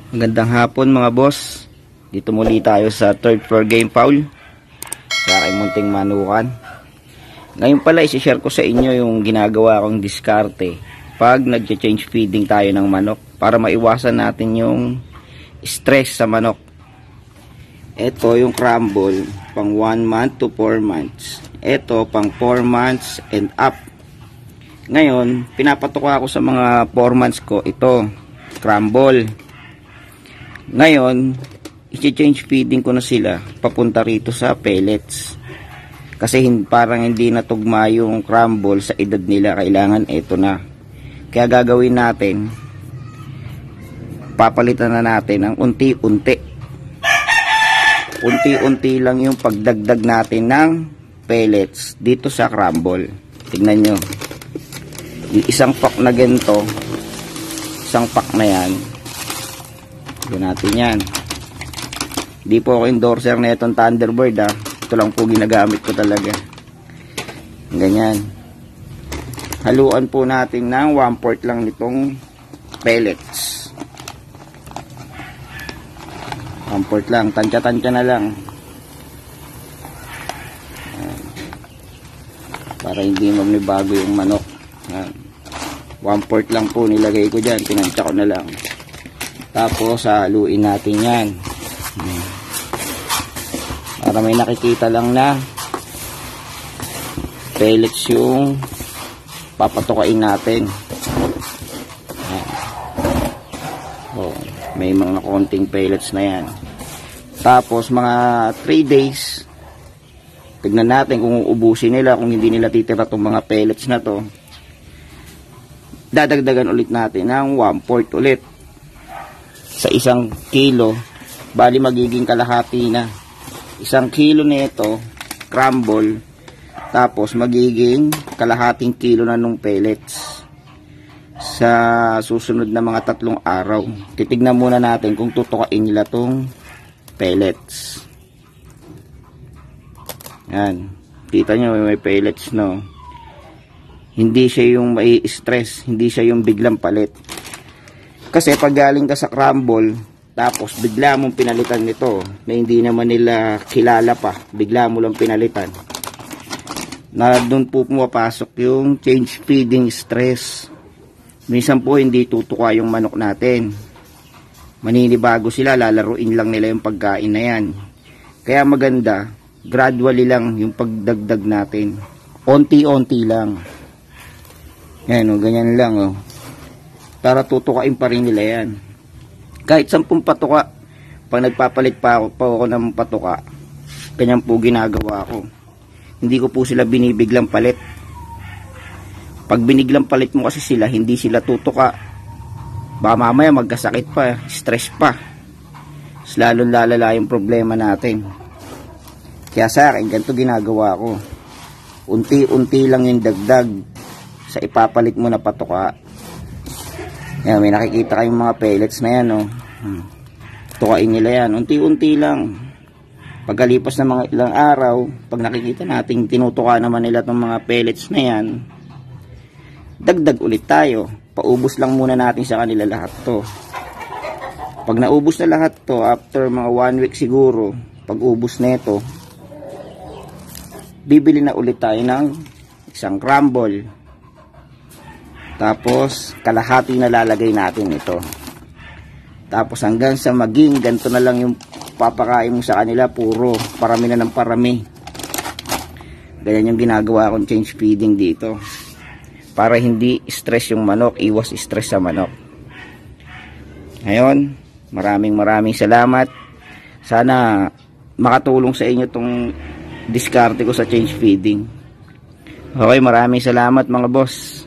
Magandang hapon mga boss. Dito muli tayo sa third floor game foul sa aking munting manukan. Ngayon pala isi-share ko sa inyo yung ginagawa kong diskarte pag nag-change feeding tayo ng manok para maiwasan natin yung stress sa manok. Ito yung crumble pang 1 month to 4 months. Ito pang 4 months and up. Ngayon pinapatuka ko sa mga 4 months ko ito crumble. Ngayon i-change feeding ko na sila papunta rito sa pellets kasi parang hindi natugma yung crumble sa edad nila. Kailangan ito na, kaya gagawin natin, papalitan na natin ng unti-unti lang yung pagdagdag natin ng pellets dito sa crumble. Tignan nyo yung isang pack na ganito, isang pack na yan, gawin natin yan. Di po ako endorser na itong Thunderbird ha. Ito lang po ginagamit ko talaga. Ganyan. Haluan po natin ng 1/4 lang nitong pellets. 1/4 lang. Tansya-tansya na lang. Ayan. Para hindi magbago yung manok. 1/4 lang po nilagay ko dyan. Tinansya ko na lang. Tapos haluin natin yan. Para may nakikita lang na pellets yung papatukain natin. Oh, may mga konting pellets na yan. Tapos mga 3 days tignan natin kung uubusin nila. Kung hindi nila titira itong mga pellets na to, dadagdagan ulit natin ng 1/4 ulit sa 1 kilo. Bali magiging kalahati na 1 kilo nito crumble, tapos magiging kalahating kilo na nung pellets sa susunod na mga 3 araw. Titignan muna natin kung tutukain nila tong pellets. Yan, kita nyo may pellets, no? Hindi siya yung may stress, hindi siya yung biglang palit. Kasi pag galing ka sa crumble tapos bigla mong pinalitan nito na hindi naman nila kilala pa, bigla mo lang pinalitan, na doon po pumapasok yung change feeding stress. Minsan po hindi tutuka yung manok natin, maninibago sila, lalaruin lang nila yung pagkain na yan. Kaya maganda gradually lang yung pagdagdag natin, onti-onti lang. Yan o, ganyan lang o, para tutukain pa rin nila yan. Kahit 10 patuka, pag nagpapalit pa ako ng patuka, ganyan po ginagawa ko. Hindi ko po sila binibiglang palit. Pag biniglang palit mo kasi sila, hindi sila tutuka. Baka mamaya magkasakit pa, stress pa. Lalong lalala yung problema natin. Kaya sa akin, ganito ginagawa ko. Unti-unti lang yung dagdag sa ipapalit mo na patuka. Yan, may nakikita kayong mga pellets na yan, no? Tukain nila yan, unti-unti lang. Pagkalipas ng mga ilang araw, pag nakikita natin tinutuka naman nila itong mga pellets na yan, dagdag ulit tayo. Paubos lang muna natin sa kanila lahat to. Pag naubos na lahat to, after mga 1 week siguro, pag ubos na ito, bibili na ulit tayo ng 1 crumble. Tapos kalahati na lalagay natin ito. Tapos hanggang sa maging ganito na lang yung papakain mo sa kanila, puro parami na ng parami. Ganyan yung ginagawa kong change feeding dito, para hindi stress yung manok, iwas stress sa manok. Ngayon, maraming salamat. Sana makatulong sa inyo tong diskarte ko sa change feeding. Okay, maraming salamat mga boss.